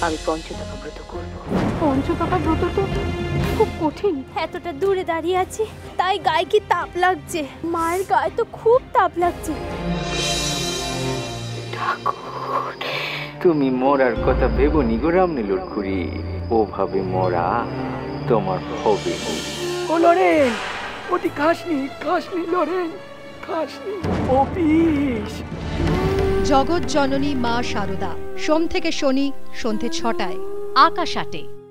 আমি পঞ্চতপা ব্রত করব। পঞ্চতপা ব্রত তো খুব কঠিন। এতটা দূরে দাঁড়িয়ে আছি, তাই গায়ে কি তাপ লাগছে। মায়ের গায়ে তো খুব তাপ লাগছে। ঠাকুর, তুমি মরার কথা ভেবনি গো রামনীলুর খুড়ি। ওভাবে মরা তোমার হবে। ও লরেন, ওটি খাসনি লরেন, খাসনি। ও পিস। জগৎ জননী মা শারদা, সোম থেকে শনি সন্ধে ৬টায়, আকাশ ৮-এ।